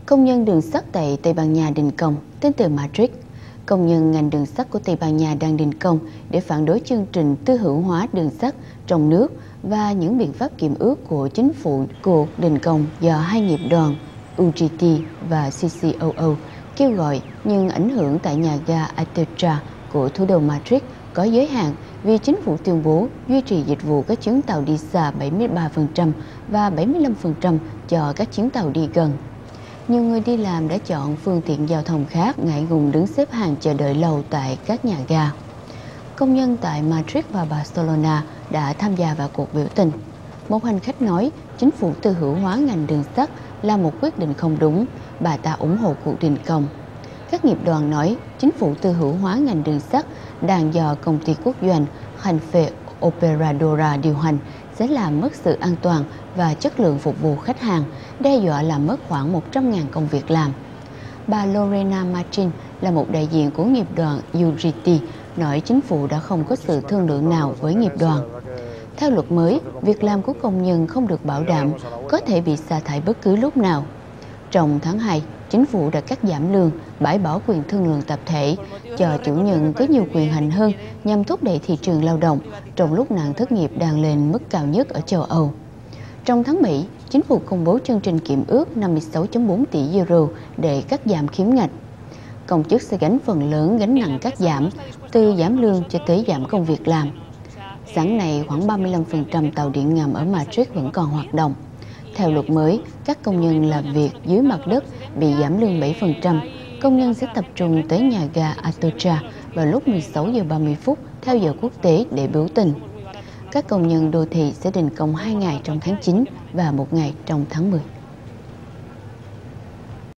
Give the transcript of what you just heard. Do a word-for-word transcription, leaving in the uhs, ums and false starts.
Công nhân đường sắt tại Tây Ban Nha đình công. Tin từ Madrid, công nhân ngành đường sắt của Tây Ban Nha đang đình công để phản đối chương trình tư hữu hóa đường sắt trong nước và những biện pháp kiểm ước của chính phủ. Cuộc đình công do hai nghiệp đoàn U G T và C C O O kêu gọi, nhưng ảnh hưởng tại nhà ga Atocha của thủ đô Madrid có giới hạn vì chính phủ tuyên bố duy trì dịch vụ các chuyến tàu đi xa bảy mươi ba phần trăm và bảy mươi lăm phần trăm cho các chuyến tàu đi gần. Nhiều người đi làm đã chọn phương tiện giao thông khác, ngại ngùng đứng xếp hàng chờ đợi lâu tại các nhà ga. Công nhân tại Madrid và Barcelona đã tham gia vào cuộc biểu tình. Một hành khách nói chính phủ tư hữu hóa ngành đường sắt là một quyết định không đúng, bà ta ủng hộ cuộc đình công. Các nghiệp đoàn nói chính phủ tư hữu hóa ngành đường sắt đang do công ty quốc doanh Renfe Operadora điều hành sẽ làm mất sự an toàn và chất lượng phục vụ khách hàng, đe dọa làm mất khoảng một trăm nghìn công việc làm. Bà Lorena Martin là một đại diện của nghiệp đoàn U G T, nói chính phủ đã không có sự thương lượng nào với nghiệp đoàn. Theo luật mới, việc làm của công nhân không được bảo đảm, có thể bị sa thải bất cứ lúc nào. Trong tháng hai, chính phủ đã cắt giảm lương, bãi bỏ quyền thương lượng tập thể, cho chủ nhân có nhiều quyền hành hơn nhằm thúc đẩy thị trường lao động trong lúc nạn thất nghiệp đang lên mức cao nhất ở châu Âu. Trong tháng bảy, chính phủ công bố chương trình kiểm ước năm mươi sáu phẩy bốn tỷ euro để cắt giảm khiếm ngạch. Công chức sẽ gánh phần lớn gánh nặng cắt giảm, từ giảm lương cho tới giảm công việc làm. Sáng nay, khoảng ba mươi lăm phần trăm tàu điện ngầm ở Madrid vẫn còn hoạt động. Theo luật mới, các công nhân làm việc dưới mặt đất bị giảm lương bảy phần trăm. Công nhân sẽ tập trung tới nhà ga Atocha vào lúc mười sáu giờ ba mươi phút theo giờ quốc tế để biểu tình. Các công nhân đô thị sẽ đình công hai ngày trong tháng chín và một ngày trong tháng mười.